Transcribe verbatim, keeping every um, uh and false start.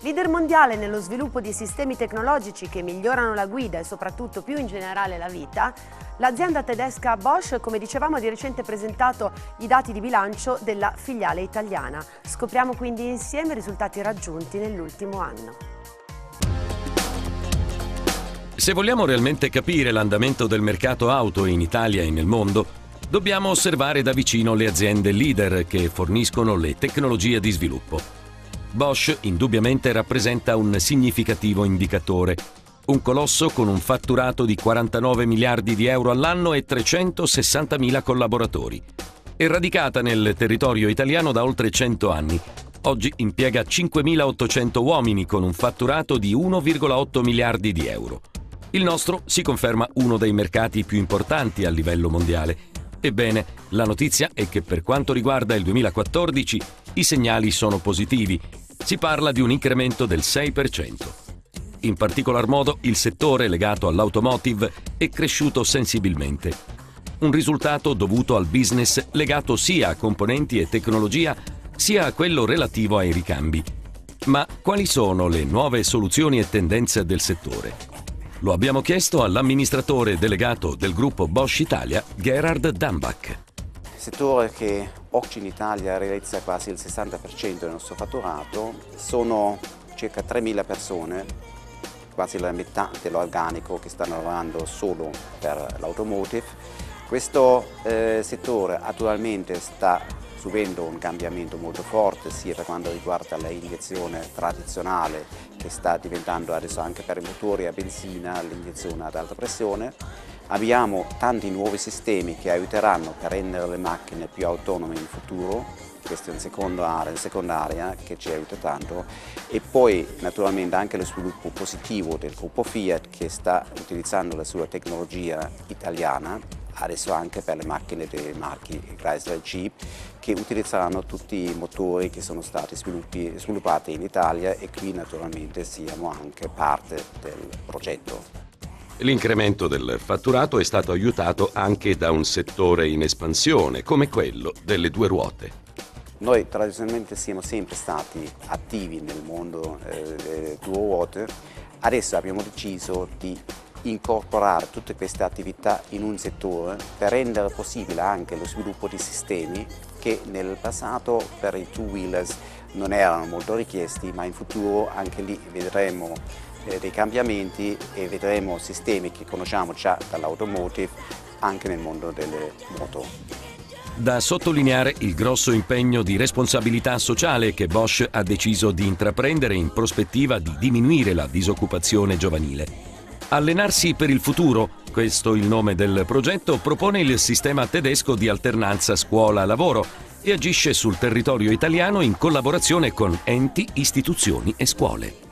Leader mondiale nello sviluppo di sistemi tecnologici che migliorano la guida e soprattutto più in generale la vita, l'azienda tedesca Bosch, come dicevamo, ha di recente presentato i dati di bilancio della filiale italiana. Scopriamo quindi insieme i risultati raggiunti nell'ultimo anno. Se vogliamo realmente capire l'andamento del mercato auto in Italia e nel mondo, dobbiamo osservare da vicino le aziende leader che forniscono le tecnologie di sviluppo. Bosch indubbiamente rappresenta un significativo indicatore. Un colosso con un fatturato di quarantanove miliardi di euro all'anno e trecentosessantamila collaboratori. È radicata nel territorio italiano da oltre cento anni. Oggi impiega cinquemilaottocento uomini con un fatturato di uno virgola otto miliardi di euro. Il nostro si conferma uno dei mercati più importanti a livello mondiale. Ebbene, la notizia è che per quanto riguarda il duemilaquattordici i segnali sono positivi. Si parla di un incremento del sei per cento. In particolar modo il settore legato all'automotive è cresciuto sensibilmente. Un risultato dovuto al business legato sia a componenti e tecnologia sia a quello relativo ai ricambi. Ma quali sono le nuove soluzioni e tendenze del settore? Lo abbiamo chiesto all'amministratore delegato del gruppo Bosch Italia, Gerhard Dambach. Il settore che oggi in Italia realizza quasi il sessanta per cento del nostro fatturato sono circa tremila persone, quasi la metà dell'organico che stanno lavorando solo per l'automotive. Questo eh, settore attualmente sta subendo un cambiamento molto forte sia per quanto riguarda l'iniezione tradizionale che sta diventando adesso anche per i motori a benzina l'iniezione ad alta pressione. Abbiamo tanti nuovi sistemi che aiuteranno per rendere le macchine più autonome in futuro, questa è una seconda area, una seconda area che ci aiuta tanto, e poi naturalmente anche lo sviluppo positivo del gruppo Fiat che sta utilizzando la sua tecnologia italiana, adesso anche per le macchine dei marchi Chrysler e Jeep, che utilizzeranno tutti i motori che sono stati sviluppi, sviluppati in Italia e qui naturalmente siamo anche parte del progetto. L'incremento del fatturato è stato aiutato anche da un settore in espansione, come quello delle due ruote. Noi tradizionalmente siamo sempre stati attivi nel mondo eh, delle due ruote, adesso abbiamo deciso di incorporare tutte queste attività in un settore per rendere possibile anche lo sviluppo di sistemi che nel passato per i two-wheelers non erano molto richiesti, ma in futuro anche lì vedremo eh, dei cambiamenti e vedremo sistemi che conosciamo già dall'automotive anche nel mondo delle moto. Da sottolineare il grosso impegno di responsabilità sociale che Bosch ha deciso di intraprendere in prospettiva di diminuire la disoccupazione giovanile. Allenarsi per il futuro, questo il nome del progetto, propone il sistema tedesco di alternanza scuola-lavoro e agisce sul territorio italiano in collaborazione con enti, istituzioni e scuole.